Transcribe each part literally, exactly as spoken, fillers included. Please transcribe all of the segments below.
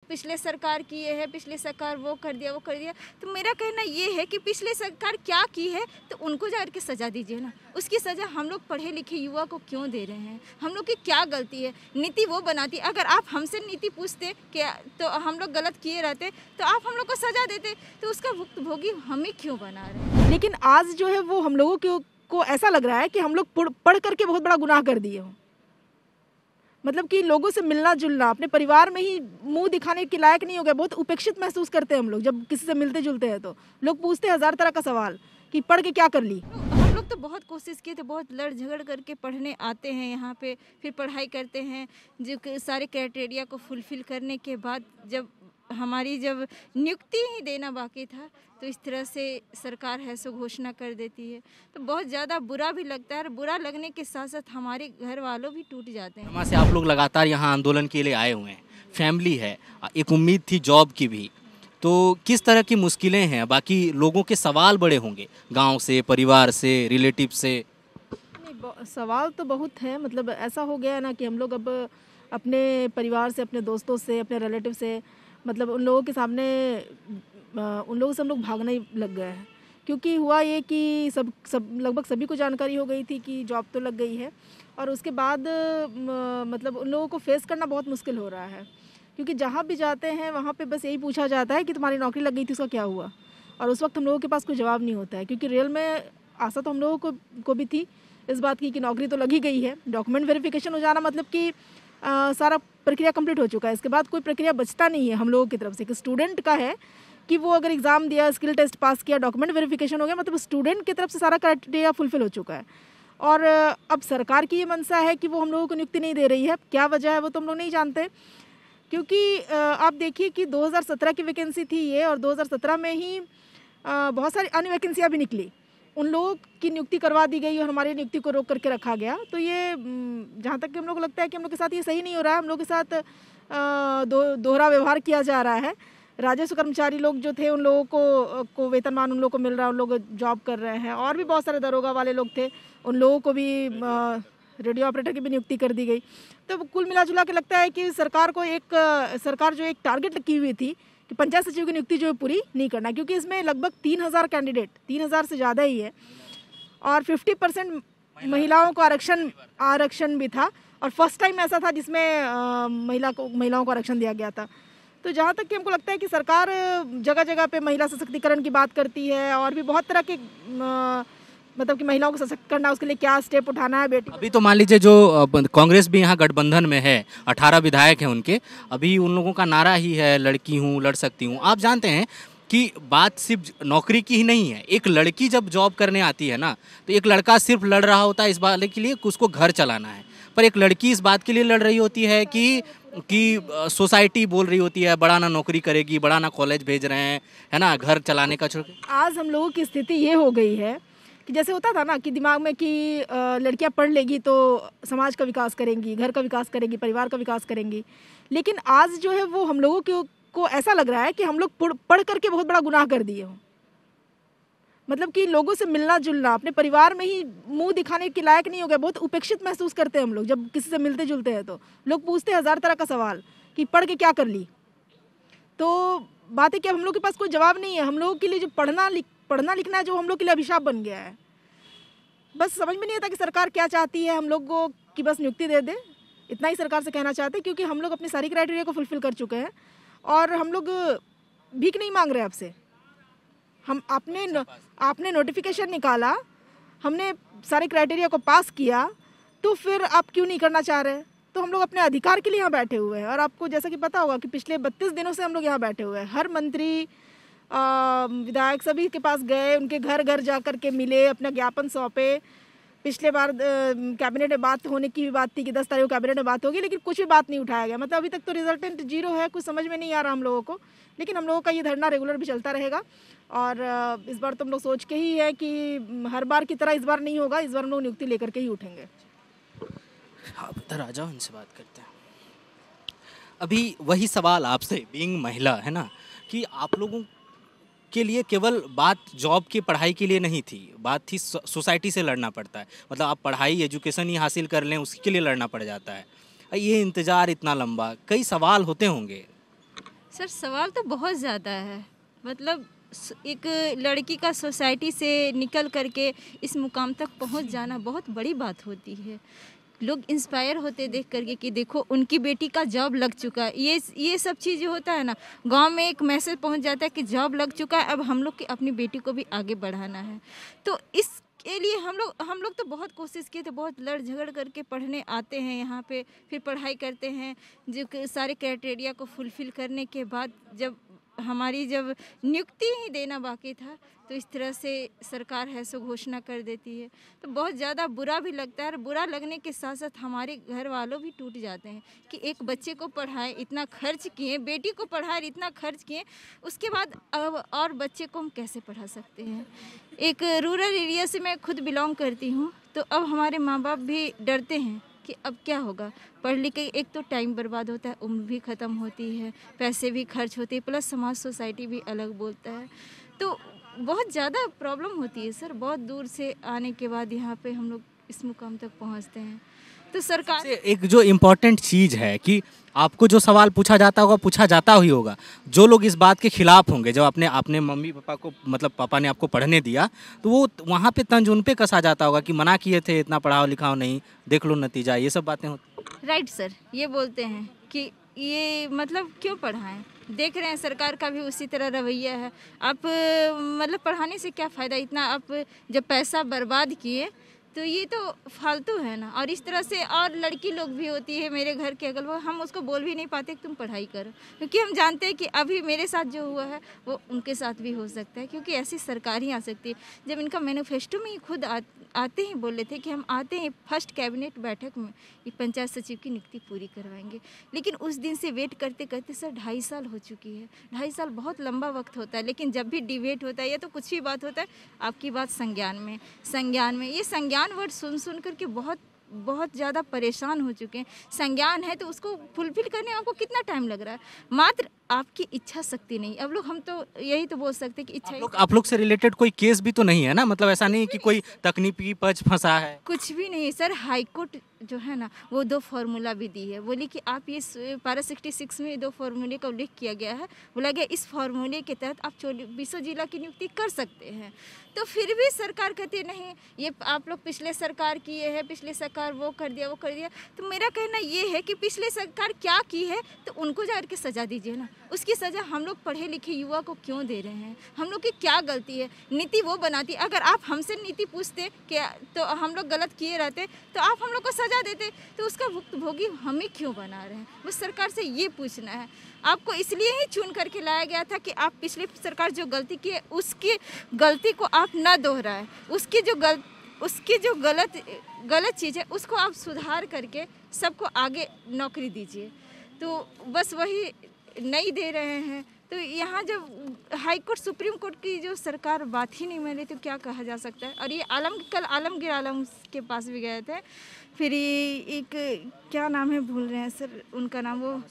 पिछले सरकार किए है, पिछले सरकार वो कर दिया वो कर दिया। तो मेरा कहना ये है कि पिछले सरकार क्या की है तो उनको जाकर के सज़ा दीजिए ना। उसकी सज़ा हम लोग पढ़े लिखे युवा को क्यों दे रहे हैं? हम लोग की क्या गलती है? नीति वो बनाती। अगर आप हमसे नीति पूछते कि तो हम लोग गलत किए रहते तो आप हम लोग को सज़ा देते, तो उसका भुक्तभोगी हमें क्यों बना रहे हैं? लेकिन आज जो है वो हम लोगों को, को ऐसा लग रहा है कि हम लोग पढ़ करके बहुत बड़ा गुनाह कर दिए हों। मतलब कि लोगों से मिलना जुलना, अपने परिवार में ही मुंह दिखाने के लायक नहीं हो गया। बहुत उपेक्षित महसूस करते हैं हम लोग जब किसी से मिलते जुलते हैं। तो लोग पूछते हैं हज़ार तरह का सवाल कि पढ़ के क्या कर ली। हम लोग तो बहुत कोशिश किए थे, बहुत लड़ झगड़ करके पढ़ने आते हैं यहाँ पे, फिर पढ़ाई करते हैं। जो सारे क्राइटेरिया को फुलफ़िल करने के बाद जब हमारी जब नियुक्ति ही देना बाकी था तो इस तरह से सरकार है सो घोषणा कर देती है, तो बहुत ज़्यादा बुरा भी लगता है। और बुरा लगने के साथ साथ हमारे घर वालों भी टूट जाते हैं। वहाँ से आप लोग लगातार यहाँ आंदोलन के लिए आए हुए हैं, फैमिली है, एक उम्मीद थी जॉब की भी, तो किस तरह की मुश्किलें हैं? बाकी लोगों के सवाल बड़े होंगे, गांव से, परिवार से, रिलेटिव से। नहीं, सवाल तो बहुत हैं। मतलब ऐसा हो गया है ना कि हम लोग अब अपने परिवार से, अपने दोस्तों से, अपने रिलेटिव से, मतलब उन लोगों के सामने उन लोगों से हम लोग भागने ही लग गए हैं। क्योंकि हुआ ये कि सब सब लगभग सभी को जानकारी हो गई थी कि जॉब तो लग गई है, और उसके बाद मतलब उन लोगों को फेस करना बहुत मुश्किल हो रहा है। क्योंकि जहाँ भी जाते हैं वहाँ पे बस यही पूछा जाता है कि तुम्हारी नौकरी लग गई थी, उसका क्या हुआ? और उस वक्त हम लोगों के पास कोई जवाब नहीं होता है। क्योंकि रियल में आशा तो हम लोगों को को भी थी इस बात की कि नौकरी तो लग ही गई है। डॉक्यूमेंट वेरिफिकेशन हो जाना मतलब कि आ, सारा प्रक्रिया कंप्लीट हो चुका है। इसके बाद कोई प्रक्रिया बचता नहीं है हम लोगों की तरफ से। कि स्टूडेंट का है कि वो अगर एग्ज़ाम दिया, स्किल टेस्ट पास किया, डॉक्यूमेंट वेरिफिकेशन हो गया, मतलब स्टूडेंट की तरफ से सारा क्राइटेरिया फुलफिल हो चुका है। और अब सरकार की ये मंशा है कि वो हम लोगों को नियुक्ति नहीं दे रही है। क्या वजह है वो तो हम लोग नहीं जानते। क्योंकि आप देखिए कि दो हज़ार सत्रह की वैकेंसी थी ये, और दो हज़ार सत्रह में ही बहुत सारी अन्य वैकेंसियाँ भी निकली। उन लोगों की नियुक्ति करवा दी गई और हमारी नियुक्ति को रोक करके रखा गया। तो ये जहाँ तक कि हम लोग को लगता है कि हम लोग के साथ ये सही नहीं हो रहा है। हम लोग के साथ दो दोहरा व्यवहार किया जा रहा है। राजस्व कर्मचारी लोग जो थे उन लोगों को को वेतनमान उन लोगों को मिल रहा है, उन लोग जॉब कर रहे हैं। और भी बहुत सारे दरोगा वाले लोग थे, उन लोगों को भी रेडियो ऑपरेटर की भी नियुक्ति कर दी गई। तो कुल मिला जुला के लगता है कि सरकार को एक सरकार जो एक टारगेट रखी हुई थी कि पंचायत सचिव की नियुक्ति जो है पूरी नहीं करना। क्योंकि इसमें लगभग तीन हज़ार कैंडिडेट, तीन हज़ार से ज़्यादा ही है, और पचास परसेंट महिलाओं को आरक्षण आरक्षण भी था। और फर्स्ट टाइम ऐसा था जिसमें महिला को महिलाओं को आरक्षण दिया गया था। तो जहाँ तक कि हमको लगता है कि सरकार जगह जगह पे महिला सशक्तिकरण की बात करती है, और भी बहुत तरह के मतलब कि महिलाओं को सशक्त करना, उसके लिए क्या स्टेप उठाना है। बेटी अभी तो मान लीजिए जो कांग्रेस भी यहाँ गठबंधन में है, अठारह विधायक हैं उनके, अभी उन लोगों का नारा ही है लड़की हूँ लड़ सकती हूँ। आप जानते हैं कि बात सिर्फ नौकरी की ही नहीं है। एक लड़की जब जॉब करने आती है ना, तो एक लड़का सिर्फ लड़ रहा होता है इस बात के लिए कि उसको घर चलाना है, पर एक लड़की इस बात के लिए लड़ रही होती है कि कि सोसाइटी बोल रही होती है बड़ा ना नौकरी करेगी, बड़ा ना कॉलेज भेज रहे हैं, है ना, घर चलाने का छोड़। आज हम लोगों की स्थिति ये हो गई है कि जैसे होता था ना कि दिमाग में कि लड़कियां पढ़ लेगी तो समाज का विकास करेंगी, घर का विकास करेंगी, परिवार का विकास करेंगी। लेकिन आज जो है वो हम लोगों को, को ऐसा लग रहा है कि हम लोग पढ़ करके बहुत बड़ा गुनाह कर दिए हों। मतलब कि लोगों से मिलना जुलना, अपने परिवार में ही मुंह दिखाने के लायक नहीं हो गया। बहुत उपेक्षित महसूस करते हैं हम लोग जब किसी से मिलते जुलते हैं। तो लोग पूछते हैं हज़ार तरह का सवाल कि पढ़ के क्या कर ली। तो बात है कि अब हम लोग के पास कोई जवाब नहीं है। हम लोगों के लिए जो पढ़ना लिख पढ़ना लिखना है जो हम लोग के लिए अभिशाप बन गया है। बस समझ में नहीं आता कि सरकार क्या चाहती है हम लोग को, कि बस नियुक्ति दे दे, इतना ही सरकार से कहना चाहते हैं। क्योंकि हम लोग अपनी सारी क्राइटेरिया को फुलफिल कर चुके हैं, और हम लोग भीख नहीं मांग रहे आपसे। हम आपने आपने नोटिफिकेशन निकाला, हमने सारे क्राइटेरिया को पास किया, तो फिर आप क्यों नहीं करना चाह रहे? तो हम लोग अपने अधिकार के लिए यहाँ बैठे हुए हैं। और आपको जैसा कि पता होगा कि पिछले बत्तीस दिनों से हम लोग यहाँ बैठे हुए हैं। हर मंत्री, विधायक सभी के पास गए, उनके घर घर जा कर के मिले, अपना ज्ञापन सौंपे। पिछले बार कैबिनेट में बात होने की भी बात थी कि दस तारीख को कैबिनेट में बात होगी, लेकिन कुछ भी बात नहीं उठाया गया। मतलब अभी तक तो रिजल्टेंट जीरो है। कुछ समझ में नहीं आ रहा हम लोगों को। लेकिन हम लोगों का ये धरना रेगुलर भी चलता रहेगा। और इस बार तो हम लोग सोच के ही है कि हर बार की तरह इस बार नहीं होगा। इस बार हम लोग नियुक्ति लेकर के ही उठेंगे। आप इधर आ जाओ, इनसे बात करते हैं। अभी वही सवाल आपसे, बीइंग महिला, है ना, कि आप लोगों के लिए केवल बात जॉब की पढ़ाई के लिए नहीं थी, बात थी सोसाइटी से लड़ना पड़ता है। मतलब आप पढ़ाई एजुकेशन ही हासिल कर लें उसके लिए लड़ना पड़ जाता है। ये इंतज़ार इतना लंबा, कई सवाल होते होंगे। सर सवाल तो बहुत ज़्यादा है। मतलब स- एक लड़की का सोसाइटी से निकल करके इस मुकाम तक पहुंच जाना बहुत बड़ी बात होती है। लोग इंस्पायर होते देख करके कि देखो उनकी बेटी का जॉब लग चुका है। ये ये सब चीज़ होता है ना, गांव में एक मैसेज पहुंच जाता है कि जॉब लग चुका है, अब हम लोग की अपनी बेटी को भी आगे बढ़ाना है। तो इसके लिए हम लोग हम लोग तो बहुत कोशिश किए थे, बहुत लड़ झगड़ करके पढ़ने आते हैं यहाँ पे, फिर पढ़ाई करते हैं। जो कि सारे क्राइटेरिया को फुलफ़िल करने के बाद जब हमारी जब नियुक्ति ही देना बाकी था, तो इस तरह से सरकार है सो घोषणा कर देती है। तो बहुत ज़्यादा बुरा भी लगता है, और बुरा लगने के साथ साथ हमारे घर वालों भी टूट जाते हैं कि एक बच्चे को पढ़ाए, इतना खर्च किए, बेटी को पढ़ाए इतना खर्च किए, उसके बाद अब और बच्चे को हम कैसे पढ़ा सकते हैं। एक रूरल एरिया से मैं खुद बिलोंग करती हूँ, तो अब हमारे माँ बाप भी डरते हैं कि अब क्या होगा। पढ़ लिख के एक तो टाइम बर्बाद होता है, उम्र भी ख़त्म होती है, पैसे भी खर्च होते हैं, प्लस समाज सोसाइटी भी अलग बोलता है। तो बहुत ज़्यादा प्रॉब्लम होती है सर। बहुत दूर से आने के बाद यहाँ पे हम लोग इस मुकाम तक पहुँचते हैं। तो सरकार से एक जो इम्पोर्टेंट चीज़ है कि आपको जो सवाल पूछा जाता होगा पूछा जाता ही होगा। जो लोग इस बात के खिलाफ होंगे, जब अपने अपने मम्मी पापा को, मतलब पापा ने आपको पढ़ने दिया, तो वो वहाँ पे तंज उन पे कसा जाता होगा कि मना किए थे, इतना पढ़ाओ लिखाओ नहीं, देख लो नतीजा, ये सब बातें होती। राइट सर, ये बोलते हैं कि ये मतलब क्यों पढ़ाएं। देख रहे हैं सरकार का भी उसी तरह रवैया है। आप मतलब पढ़ाने से क्या फ़ायदा, इतना आप जब पैसा बर्बाद किए तो ये तो फालतू है ना। और इस तरह से और लड़की लोग भी होती है मेरे घर के अगल बगल, हम उसको बोल भी नहीं पाते कि तुम पढ़ाई करो, क्योंकि हम जानते हैं कि अभी मेरे साथ जो हुआ है वो उनके साथ भी हो सकता है, क्योंकि ऐसी सरकार ही आ सकती है। जब इनका मैनिफेस्टो में ही खुद आ, आते ही बोले थे कि हम आते हैं फर्स्ट कैबिनेट बैठक में ये पंचायत सचिव की नियुक्ति पूरी करवाएंगे, लेकिन उस दिन से वेट करते करते सर ढाई साल हो चुकी है। ढाई साल बहुत लंबा वक्त होता है, लेकिन जब भी डिबेट होता है या तो कुछ भी बात होता है, आपकी बात संज्ञान में संज्ञान में ये संज्ञान वर्ड सुन सुन करके बहुत बहुत ज़्यादा परेशान हो चुके हैं। संज्ञान है तो उसको फुलफिल करने में आपको कितना टाइम लग रहा है, मात्र आपकी इच्छा शक्ति नहीं। अब लोग हम तो यही तो बोल सकते हैं कि इच्छा आप लोग आप लोग से रिलेटेड कोई केस भी तो नहीं है ना, मतलब ऐसा नहीं कि कोई तकनीकी पक्ष फंसा है? कुछ भी नहीं सर। हाई कोर्ट जो है ना वो दो फार्मूला भी दी है, बोली कि आप ये पारा सिक्सटी सिक्स में दो फार्मूले का उल्लेख किया गया है, बोला गया इस फार्मूले के तहत आप चौबीसों जिला की नियुक्ति कर सकते हैं। तो फिर भी सरकार कहती नहीं, ये आप लोग पिछले सरकार किए हैं, पिछले सरकार वो कर दिया वो कर दिया। तो मेरा कहना ये है कि पिछले सरकार क्या की है तो उनको जा करके सज़ा दीजिए ना। उसकी सज़ा हम लोग पढ़े लिखे युवा को क्यों दे रहे हैं? हम लोग की क्या गलती है? नीति वो बनाती, अगर आप हमसे नीति पूछते क्या तो हम लोग गलत किए रहते तो आप हम लोग को सज़ा देते, तो उसका भुक्तभोगी हमें क्यों बना रहे हैं? बस सरकार से ये पूछना है। आपको इसलिए ही चुन करके लाया गया था कि आप पिछली सरकार जो गलती की है उसकी गलती को आप ना दोहराएं, उसकी जो गल उसकी जो गलत गलत चीज़ है उसको आप सुधार करके सबको आगे नौकरी दीजिए। तो बस वही नहीं दे रहे हैं। तो यहाँ जब हाई कोर्ट सुप्रीम कोर्ट की जो सरकार बात ही नहीं मानी तो क्या कहा जा सकता है। और ये आलम कल आलमगीर आलम के पास भी गए थे, फिर ये एक क्या नाम है भूल रहे हैं सर उनका नाम, वो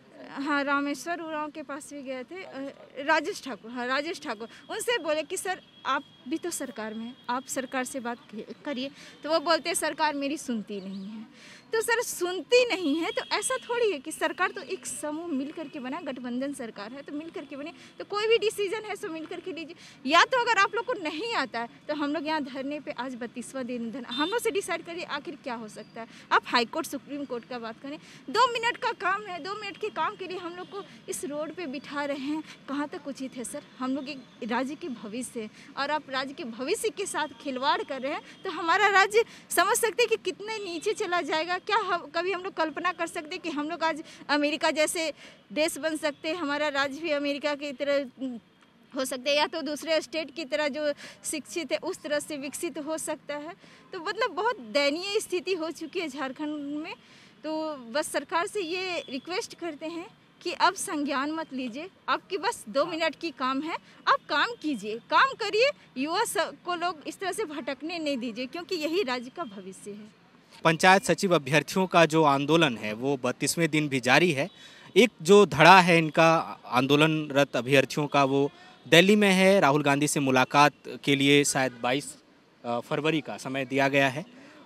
हाँ रामेश्वर उरांव के पास भी गए थे, राजेश ठाकुर, हाँ राजेश ठाकुर। उनसे बोले कि सर आप भी तो सरकार में हैं, आप सरकार से बात करिए। तो वो बोलते हैं सरकार मेरी सुनती नहीं है। तो सर सुनती नहीं है तो ऐसा थोड़ी है कि सरकार तो एक समूह मिल करके बना, गठबंधन सरकार है तो मिल करके बने, तो कोई भी डिसीजन है सो मिल करके लीजिए। या तो अगर आप लोग को नहीं आता है तो हम लोग यहाँ धरने पे आज बत्तीसवां दिन धरना, हम लोग से डिसाइड करिए आखिर क्या हो सकता है। आप हाई कोर्ट सुप्रीम कोर्ट का बात करें, दो मिनट का काम है, दो मिनट के काम के लिए हम लोग को इस रोड पे बिठा रहे हैं, कहाँ तक उचित है सर? हम लोग एक राज्य के भविष्य है और आप राज्य के भविष्य के साथ खिलवाड़ कर रहे हैं, तो हमारा राज्य समझ सकते हैं कि कितने नीचे चला जाएगा। क्या हम कभी हम लोग कल्पना कर सकते हैं कि हम लोग आज अमेरिका जैसे देश बन सकते हैं, हमारा राज्य भी अमेरिका की तरह हो सकता है, या तो दूसरे स्टेट की तरह जो शिक्षित है उस तरह से विकसित हो सकता है। तो मतलब बहुत दयनीय स्थिति हो चुकी है झारखंड में। तो बस सरकार से ये रिक्वेस्ट करते हैं कि अब संज्ञान मत लीजिए, आपकी बस दो मिनट की काम है, आप काम कीजिए, काम करिए, युवा को लोग इस तरह से भटकने नहीं दीजिए, क्योंकि यही राज्य का भविष्य है। पंचायत सचिव अभ्यर्थियों का जो आंदोलन है वो बत्तीसवें दिन भी जारी है। एक जो धड़ा है इनका आंदोलनरत अभ्यर्थियों का वो दिल्ली में है। राहुल गांधी से मुलाकात के लिए शायद बाईस फरवरी का समय दिया गया है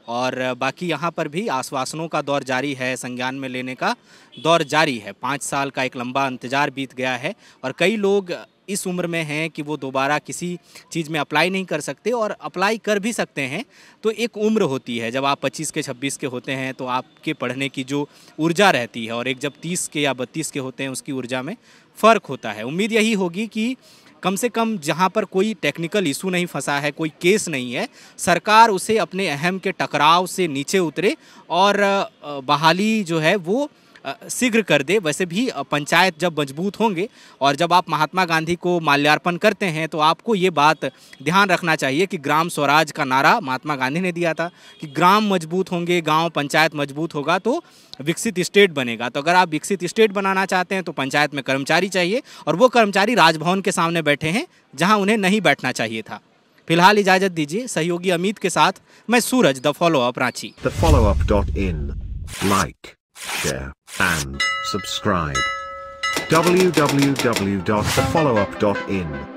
और बाकी यहाँ पर भी आश्वासनों का दौर जारी है, संज्ञान में लेने का दौर जारी है। पाँच साल का एक लंबा इंतजार बीत गया है और कई लोग इस उम्र में हैं कि वो दोबारा किसी चीज़ में अप्लाई नहीं कर सकते, और अप्लाई कर भी सकते हैं तो एक उम्र होती है। जब आप पच्चीस के छब्बीस के होते हैं तो आपके पढ़ने की जो ऊर्जा रहती है, और एक जब तीस के या बत्तीस के होते हैं उसकी ऊर्जा में फ़र्क होता है। उम्मीद यही होगी कि कम से कम जहाँ पर कोई टेक्निकल इशू नहीं फंसा है, कोई केस नहीं है, सरकार उसे अपने अहम के टकराव से नीचे उतरे और बहाली जो है वो शीघ्र कर दे। वैसे भी पंचायत जब मजबूत होंगे और जब आप महात्मा गांधी को माल्यार्पण करते हैं तो आपको ये बात ध्यान रखना चाहिए कि ग्राम स्वराज का नारा महात्मा गांधी ने दिया था कि ग्राम मजबूत होंगे, गांव पंचायत मजबूत होगा तो विकसित स्टेट बनेगा। तो अगर आप विकसित स्टेट बनाना चाहते हैं तो पंचायत में कर्मचारी चाहिए, और वो कर्मचारी राजभवन के सामने बैठे हैं जहाँ उन्हें नहीं बैठना चाहिए था। फिलहाल इजाज़त दीजिए। सहयोगी अमित के साथ मैं Suraj, the follow up Ranchi. The follow up dot in. Like, share and subscribe. w w w dot the follow up dot in